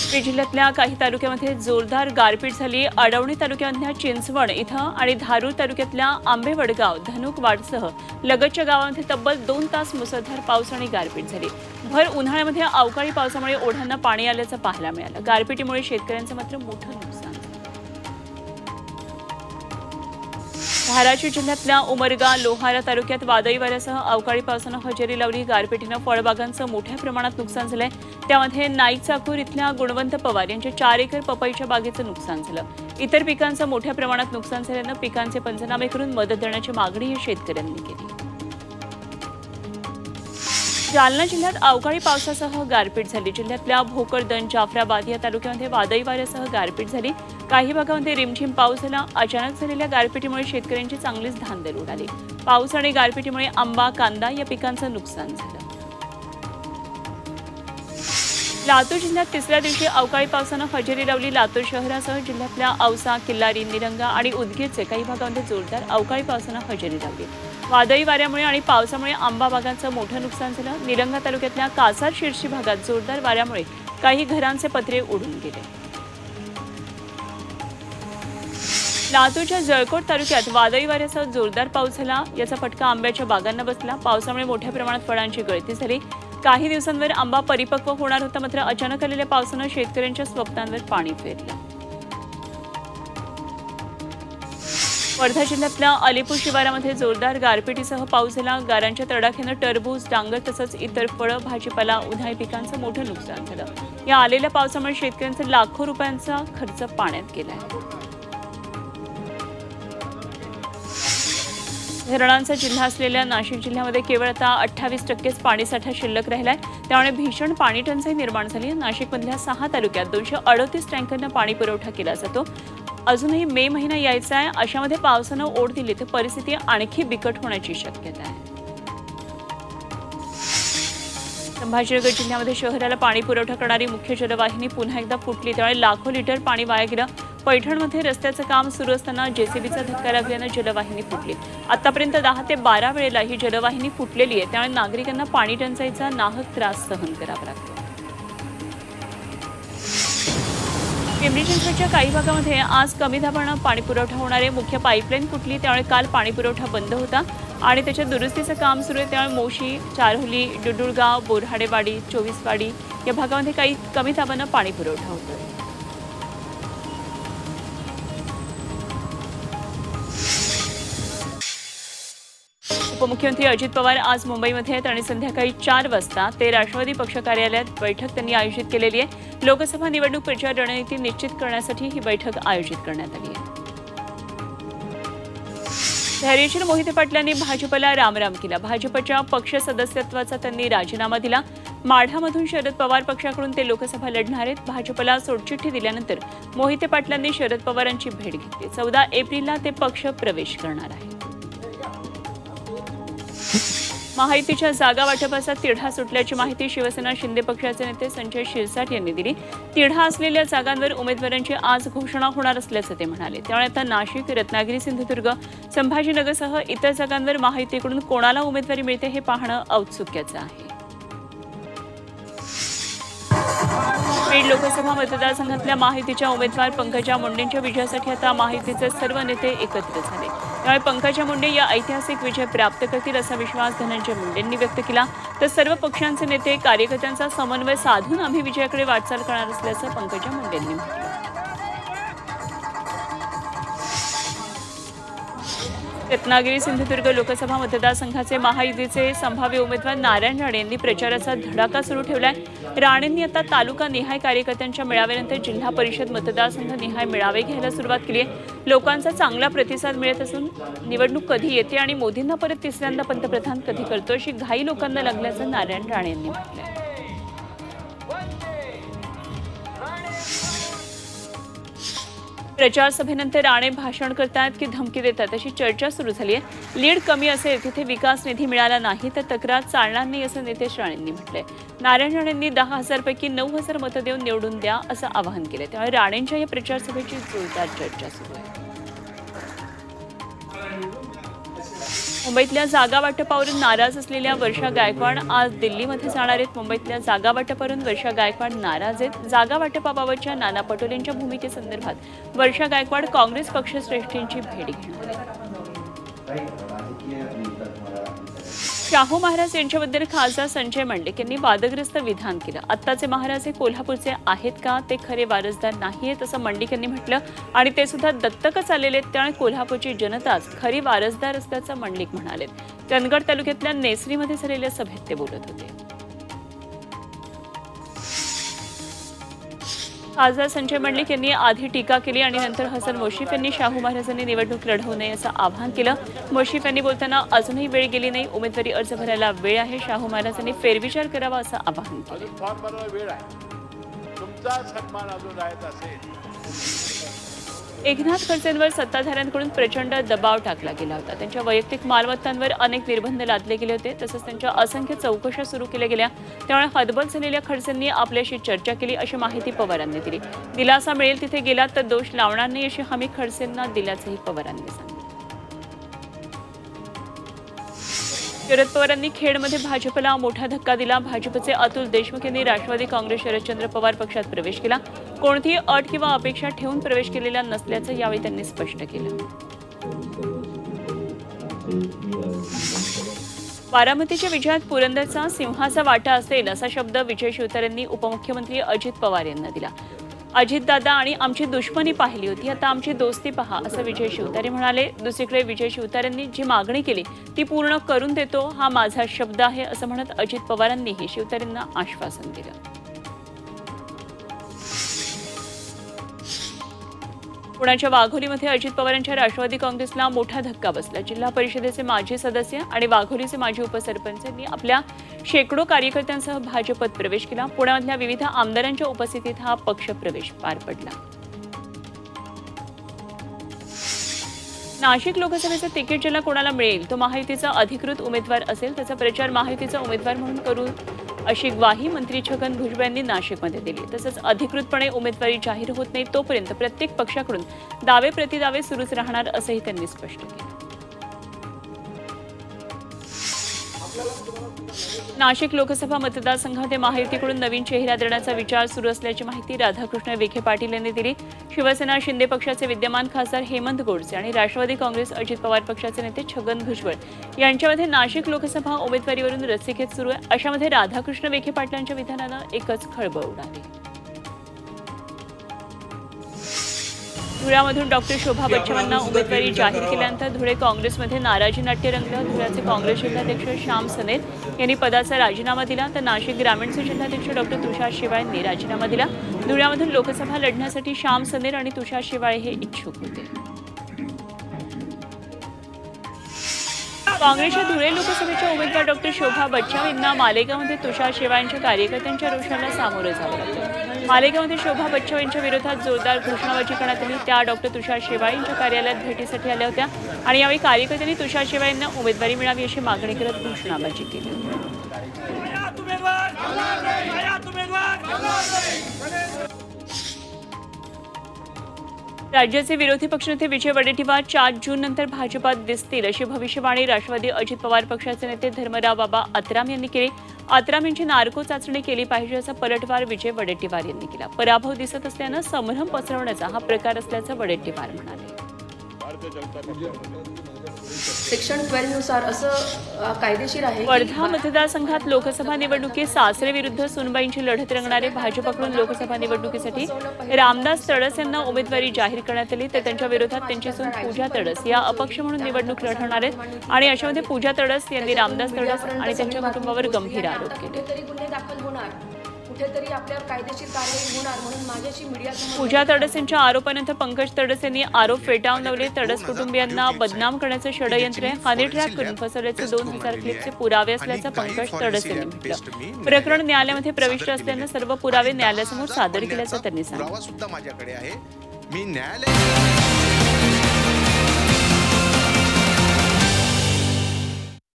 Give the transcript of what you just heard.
बीड जिल्ह्यातल्या काही तालुक्यामध्ये जोरदार गारपीट झाली। अडवणी तालुक्यामधल्या चिंचवड इथं आणि धारूर तालुक्यातल्या आंबेवडगाव, धनुकवाडसह लगतच्या गावांमध्ये तब्बल 2 तास मुसळधार पाऊस आणि गारपीट झाली। भर उन्हाळ्यामध्ये अवकाळी पावसामुळे ओढ्यांना पाणी आल्याचं पाहायला मिळालं। गारपीटीमुळे शेतकऱ्यांचं मात्र मोठं नुकसान झालं। धाराशिव जिल्ह्यातल्या उमरगा, लोहारा तालुक्यात वादळी वाऱ्यासह अवकाळी पावसानं हजेरी लावली। गारपीटीनं फळबागांचं मोठ्या प्रमाणात नुकसान झालंय। त्यामध्ये नाईक चाकूर इथल्या गुणवंत पवार यांच्या 4 एकर पपईच्या बागेचं नुकसान झालं। इतर पिकांचं मोठ्या प्रमाणात नुकसान झाल्यानं पिकांचे पंचनामे करून मदत देण्याची मागणी शेतकऱ्यांनी केली। जालना जिल्ह्यात अवकाळी पावसासह गारपीट झाली। जिल्ह्यातल्या भोकरदन, जाफराबाद या तालुक्यामध्ये वादळी वाऱ्यासह गारपीट झाली। काही भागांमध्ये रिमझिम पाऊस झाला। अचानक झालेल्या गारपीटीमुळे शेतकऱ्यांची चांगलीच धांदल उडाली। पाऊस आणि गारपीटीमुळे आंबा, कांदा या पिकांचं नुकसान झालं। लातूर जिल्ह्यात तिसऱ्या दिवशी अवकाळी पावसानं हजेरी लावली। लातूर शहरासह जिल्ह्यातल्या औसा, किल्लारी, निलंगा आणि उदगीरचे काही भागांमध्ये जोरदार अवकाळी पावसानं हजेरी लावली। वादळी वाऱ्यामुळे आणि पावसामुळे आंबा बागांचं मोठं नुकसान झालं। निलंगा तालुक्यातल्या कासार शिरशी भागात जोरदार वाऱ्यामुळे काही घरांचे पत्रे उडून गेले। लातूरच्या जळकोट तालुक्यात वादळी वाऱ्यासह जोरदार पाऊस झाला। याचा फटका आंब्याच्या बागांना बसला। पावसामुळे मोठ्या प्रमाणात फळांची गळती झाली। काही दिवसांवर आंबा परिपक्व होणार होता, मात्र अचानक आलेल्या पावसानं शेतकऱ्यांच्या स्वप्नांवर पाणी फेरलं। वर्धा जिल्ह्यातल्या अलीपूर शिवारामध्ये जोरदार गारपिटीसह पाऊस झाला। गारांच्या तडाख्यानं टरबूज, डांगर तसंच इतर फळं, भाजीपाला, उन्हाळी पिकांचं मोठं नुकसान झालं। या आलेल्या पावसामुळे शेतकऱ्यांचा लाखो रुपयांचा खर्च पाण्यात गेलाय। धरणांचा जिल्हा असलेल्या नाशिक जिल्ह्यामध्ये केवळ आता 28% पाणीसाठा शिल्लक राहिलाय। त्यामुळे भीषण पाणी टंचाई निर्माण झाली। नाशिकमधल्या 6 तालुक्यात 238 टँकरनं पाणी पुरवठा केला जातो। अजूनही मे महिना यायचा आहे। अशामध्ये पावसानं ओढ दिली तर परिस्थिती आणखी बिकट होण्याची शक्यता आहे। संभाजीनगर जिल्ह्यामध्ये शहराला पाणी पुरवठा करणारी मुख्य जलवाहिनी पुन्हा एकदा फुटली। त्यामुळे लाखो लिटर पाणी वाया गेलं। पैठणमध्ये रस्त्याचं काम सुरू असताना जेसीबीचा धक्का लागल्यानं जलवाहिनी फुटली। आतापर्यंत 10 ते 12 वेळेला ही जलवाहिनी फुटलेली आहे। त्यामुळे नागरिकांना पाणी टंचाईचा नाहक त्रास सहन करावा लागतो। पिंपरी चिंचवडच्या काही भागामध्ये आज कमी दाबानं पाणी पुरवठा होणारे मुख्य पाईपलाईन फुटली। त्यामुळे काल पाणी पुरवठा बंद होता आणि त्याच्या दुरुस्तीचं काम सुरू आहे। त्यामुळे मोशी, चारहुली, डुडुळगाव, बोरहाडेवाडी, चोवीसवाडी या भागामध्ये काही कमी दाबानं पाणी पुरवठा होतोय। उपमुख्यमंत्री अजित पवार आज मुंबईमध्ये आहेत आणि संध्याकाळी 4 वाजता ते राष्ट्रवादी पक्ष कार्यालयात बैठक त्यांनी आयोजित केलेली आहे। लोकसभा निवडणूक प्रचार रणनीती निश्चित करण्यासाठी ही बैठक आयोजित करण्यात आली आहे। धैर्यशील मोहिते पाटलांनी भाजपला रामराम केला। भाजपच्या पक्ष सदस्यत्वाचा त्यांनी राजीनामा दिला। माढामधून शरद पवार पक्षाकडून ते लोकसभा लढणार आहेत। भाजपला सोडचिठ्ठी दिल्यानंतर मोहिते पाटलांनी शरद पवारांची भेट घेतली। 14 एप्रिलला ते पक्ष प्रवेश करणार आहेत। महायुतीच्या जागा वाटपाचा तिढा सुटल्याची माहिती शिवसेना शिंदे पक्षाचे नेते संजय शिरसाट यांनी दिली। तिढा असलेल्या जागांवर उमेदवारांची आज घोषणा होणार असल्याचं ते म्हणाले। त्यामुळे आता नाशिक, रत्नागिरी, सिंधुदुर्ग, संभाजीनगरसह इतर जागांवर महायुतीकडून कोणाला उमेदवारी मिळते हे पाहणं औत्सुक्याचं आहे। बीड लोकसभा मतदारसंघातल्या महायुतीच्या उमेदवार पंकजा मुंडेंच्या विजयासाठी आता महायुतीचे सर्व नेते एकत्र झाले। त्यामुळे पंकजा मुंडे या ऐतिहासिक विजय प्राप्त करतील असा विश्वास धनंजय मुंडेंनी व्यक्त केला। तर सर्व पक्षांचे नेते, कार्यकर्त्यांचा समन्वय साधून आम्ही विजयाकडे वाटचाल करणार असल्याचं पंकजा मुंडेंनी म्हटलं। रत्नागिरी, सिंधुदुर्ग लोकसभा मतदारसंघाचे महायुतीचे संभाव्य उमेदवार नारायण राणे यांनी प्रचाराचा धडाका सुरू ठेवलाय। राणेंनी आता तालुका निहाय कार्यकर्त्यांच्या मेळाव्यानंतर जिल्हा परिषद मतदारसंघ निहाय मेळावे घ्यायला सुरुवात केली आहे। लोकांचा चांगला प्रतिसाद मिळत असून निवडणूक कधी येते आणि मोदींना परत तिसऱ्यांदा पंतप्रधान कधी करतो अशी घाई लोकांना लागल्याचं नारायण राणे यांनी म्हटलंय। प्रचार सभेनंतर राणे भाषण करतात की धमकी देतात अशी चर्चा सुरू झाली आहे। लीड कमी असेल तिथे विकास निधी मिळाला नाही तर तक्रार चालणार नाही असं नितेश राणेंनी म्हटलंय। नारायण राणेंनी 10,000 पैकी 9,000 मतं देऊन निवडून द्या असं आवाहन केलं। त्यामुळे राणेंच्या या प्रचार सभेची जोरदार चर्चा सुरू आहे। मुंबईतल्या जागा वाटपावरून नाराज असलेल्या वर्षा गायकवाड आज दिल्लीमध्ये जाणार आहेत. मुंबईतल्या जागा वाटपावरून वर्षा गायकवाड नाराज आहेत. जागा वाटपाबाबतच्या नाना पटोलेंच्या भूमिकेसंदर्भात वर्षा गायकवाड काँग्रेस पक्षश्रेष्ठींची भेट घेणार आहेत. शाहू महाराज यांच्याबद्दल खासदार संजय मंडलिक यांनी वादग्रस्त विधान केलं. आत्ताचे महाराज हे कोल्हापूरचे आहेत का? ते खरे वारसदार नाहीयेत असं मंडलिक यांनी म्हटलं आणि ते सुद्धा दत्तकच आलेले आहेत. त्यामुळे कोल्हापूरची जनताच खरी वारसदार असल्याचं मंडलिक म्हणाले. चंदगड तालुक्यातल्या नेसरीमध्ये झालेल्या सभेत ते बोलत होते. खासदार संजय मंडलिक यांनी आधी टीका केली आणि नंतर हसन मुश्रीफ यांनी शाहू महाराजांनी निवडणूक लढवू नये असं आवाहन केलं. मुश्रीफ यांनी बोलताना अजूनही वेळ गेली नाही, उमेदवारी अर्ज भरायला वेळ आहे, शाहू महाराजांनी फेरविचार करावा असं आवाहन केलं. एकनाथ खडसेंवर सत्ताधाऱ्यांकडून प्रचंड दबाव टाकला गेला होता. त्यांच्या वैयक्तिक मालमत्तांवर अनेक निर्बंध लादले गेले होते. तसंच त्यांच्या असंख्य चौकशा सुरू केल्या गेल्या. त्यामुळे हतबल झालेल्या खडसेंनी आपल्याशी चर्चा केली अशी माहिती पवारांनी दिली. दिलासा मिळेल तिथे गेलात तर दोष लावणार नाही अशी हमी खडसेंना दिल्याचंही पवारांनी सांगितलं. शरद पवारांनी खेडमध्ये भाजपला मोठा धक्का दिला. भाजपचे अतुल देशमुख यांनी राष्ट्रवादी काँग्रेस शरदचंद्र पवार पक्षात प्रवेश केला. कोणतीही अट किंवा अपेक्षा ठेवून प्रवेश केलेला नसल्याचं यावेळी त्यांनी स्पष्ट केलं. बारामतीच्या विजयात पुरंदरचा सिंहाचा वाटा असेल असा शब्द विजय शिवतारेंनी उपमुख्यमंत्री अजित पवार यांना दिला. अजितदादा आणि आमची दुश्मनी पाहिली होती, आता आमची दोस्ती पहा असं विजय शिवतारे म्हणाले. दुसरीकडे विजय शिवतारेंनी जी मागणी केली ती पूर्ण करून देतो हा माझा शब्द आहे असं म्हणत अजित पवारांनीही शिवतारेंना आश्वासन दिलं. पुण्याच्या वाघोलीमध्ये अजित पवारांच्या राष्ट्रवादी काँग्रेसला मोठा धक्का बसला. जिल्हा परिषदेचे माजी सदस्य आणि वाघोलीचे माजी उपसरपंच यांनी आपल्या शेकडो कार्यकर्त्यांसह भाजपत प्रवेश केला. पुण्यामधल्या विविध आमदारांच्या उपस्थितीत हा पक्ष प्रवेश पार पडला. नाशिक लोकसभेचं तिकीट ज्याला कोणाला मिळेल तो महायुतीचा अधिकृत उमेदवार असेल, त्याचा प्रचार महायुतीचा उमेदवार म्हणून करू अशी ग्वाही मंत्री छगन भुजबळ यांनी नाशिकमध्ये दिली. तसंच अधिकृतपणे उमेदवारी जाहीर होत नाही तोपर्यंत प्रत्येक पक्षाकडून दावे प्रतिदावे सुरूच राहणार असंही त्यांनी स्पष्ट केलं. नाशिक लोकसभा मतदारसंघामध्ये महायुतीकडून नवीन चेहरा देण्याचा विचार सुरू असल्याची माहिती राधाकृष्ण विखे पाटील यांनी दिली. शिवसेना शिंदे पक्षाचे विद्यमान खासदार हेमंत गोडसे आणि राष्ट्रवादी काँग्रेस अजित पवार पक्षाचे नेते छगन भुजबळ यांच्यामध्ये नाशिक लोकसभा उमेदवारीवरून रस्सीखेच सुरू आहे. अशामध्ये राधाकृष्ण विखे पाटलांच्या विधानानं एकच खळबळ उडाली. धुळ्यामधून डॉक्टर शोभा बच्चवांना उमेदवारी जाहीर केल्यानंतर धुळे काँग्रेसमध्ये नाराजी नाट्य रंगलं. धुळ्याचे काँग्रेस जिल्हाध्यक्ष श्याम सनेर यांनी पदाचा राजीनामा दिला तर नाशिक ग्रामीणचे जिल्हाध्यक्ष डॉक्टर तुषार शिवाळे यांनी राजीनामा दिला. धुळ्यामधून लोकसभा लढण्यासाठी श्याम सनेर आणि तुषार शिवाळे हे इच्छुक होते. काँग्रेसच्या धुळे लोकसभेच्या उमेदवार डॉक्टर शोभा बच्चाव यांना मालेगावमध्ये तुषार शिवाळेंच्या कार्यकर्त्यांच्या रोषाला सामोरं जावं लागलं. मालेगावमध्ये शोभा बच्चाव यांच्या विरोधात जोरदार घोषणाबाजी करण्यात आली. त्या डॉक्टर तुषार शिवाळे यांच्या कार्यालयात भेटीसाठी आल्या होत्या आणि यावेळी कार्यकर्त्यांनी तुषार शिवाळे यांना उमेदवारी मिळावी अशी मागणी करत घोषणाबाजी केली. राज्याचे विरोधी पक्षनेते विजय वडेट्टीवार 4 जून नंतर भाजपात दिसतील अशी भविष्यवाणी राष्ट्रवादी अजित पवार पक्षाचे नेते धर्मराव बाबा आत्राम यांनी केली. आत्राम यांची नार्को चाचणी केली पाहिजे असा पलटवार विजय वडेट्टीवार यांनी केला. पराभव दिसत असल्यानं संभ्रम पसरवण्याचा हा प्रकार असल्याचं वडेट्टीवार म्हणाले. सेक्शन 12 नुसार असं कायदेशीर आहे. वर्धा मतदारसंघात लोकसभा निवडणुकीत सासरे विरुद्ध सुनबाईंची लढत रंगणारे भाजपकडून लोकसभा निवडणुकीसाठी रामदास तडस यांना उमेदवारी जाहीर करण्यात आली तर त्यांच्या विरोधात त्यांची सून पूजा तडस या अपक्ष म्हणून निवडणूक लढवणार आहेत आणि अशामध्ये पूजा तडस यांनी रामदास तडस आणि त्यांच्या कुटुंबावर गंभीर आरोप केले. कुठेतरी आपल्यावर कायदेशीर कारवाई होणार म्हणून माझ्याशी मीडियासमोर पूजा तडस यांच्या आरोपानंतर पंकज तडस यांनी आरोप फेटाळून लावले. तडस कुटुंबियांना बदनाम करण्याचं षडयंत्र आहे. हनी ट्रॅप करून फसवल्याचे 2000 क्लिपचे पुरावे असल्याचं पंकज तडस यांनी म्हटलं. प्रकरण न्यायालयामध्ये प्रविष्ट असल्यानं सर्व पुरावे न्यायालयासमोर सादर केल्याचं त्यांनी सांगितलं.